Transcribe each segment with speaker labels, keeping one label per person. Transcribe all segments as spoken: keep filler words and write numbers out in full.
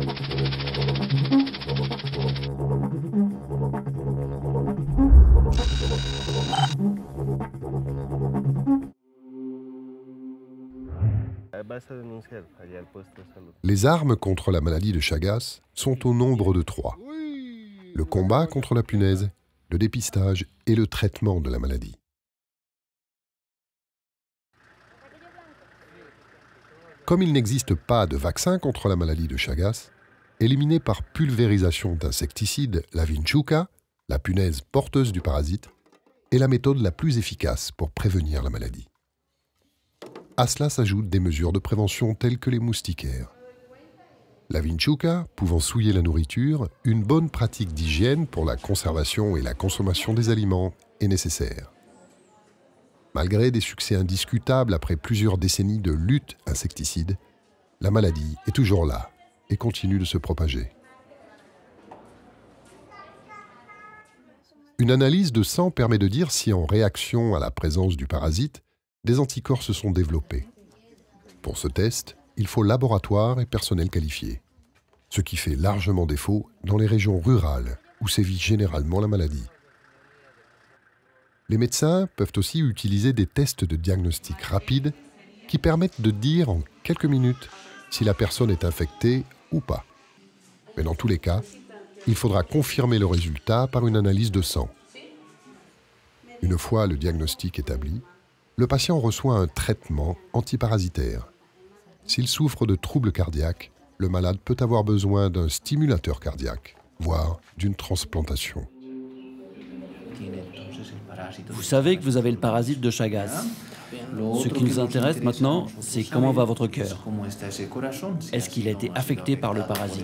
Speaker 1: Les armes contre la maladie de Chagas sont au nombre de trois. Le combat contre la punaise, le dépistage et le traitement de la maladie. Comme il n'existe pas de vaccin contre la maladie de Chagas, éliminer par pulvérisation d'insecticides la vinchuca, la punaise porteuse du parasite, est la méthode la plus efficace pour prévenir la maladie. À cela s'ajoutent des mesures de prévention telles que les moustiquaires. La vinchuca pouvant souiller la nourriture, une bonne pratique d'hygiène pour la conservation et la consommation des aliments est nécessaire. Malgré des succès indiscutables après plusieurs décennies de lutte insecticide, la maladie est toujours là et continue de se propager. Une analyse de sang permet de dire si, en réaction à la présence du parasite, des anticorps se sont développés. Pour ce test, il faut laboratoire et personnel qualifié, ce qui fait largement défaut dans les régions rurales où sévit généralement la maladie. Les médecins peuvent aussi utiliser des tests de diagnostic rapide qui permettent de dire en quelques minutes si la personne est infectée ou pas. Mais dans tous les cas, il faudra confirmer le résultat par une analyse de sang. Une fois le diagnostic établi, le patient reçoit un traitement antiparasitaire. S'il souffre de troubles cardiaques, le malade peut avoir besoin d'un stimulateur cardiaque, voire d'une transplantation.
Speaker 2: Vous savez que vous avez le parasite de Chagas. Ce qui nous intéresse maintenant, c'est comment va votre cœur. Est-ce qu'il a été affecté par le parasite?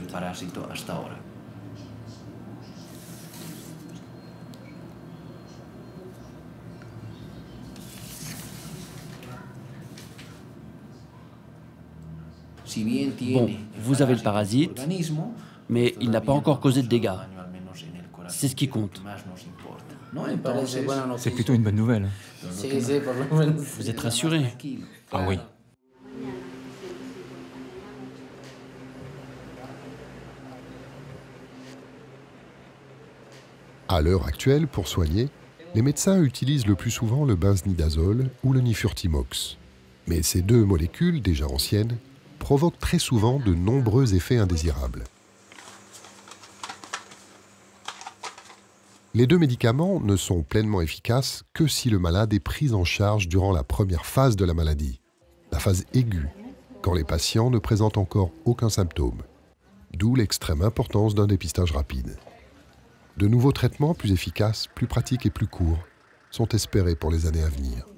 Speaker 2: Bon, vous avez le parasite, mais il n'a pas encore causé de dégâts. C'est ce qui compte.
Speaker 3: C'est plutôt une bonne nouvelle.
Speaker 2: Vous êtes rassuré?
Speaker 3: Ah oui.
Speaker 1: À l'heure actuelle, pour soigner, les médecins utilisent le plus souvent le benznidazole ou le nifurtimox. Mais ces deux molécules, déjà anciennes, provoquent très souvent de nombreux effets indésirables. Les deux médicaments ne sont pleinement efficaces que si le malade est pris en charge durant la première phase de la maladie, la phase aiguë, quand les patients ne présentent encore aucun symptôme. D'où l'extrême importance d'un dépistage rapide. De nouveaux traitements plus efficaces, plus pratiques et plus courts sont espérés pour les années à venir.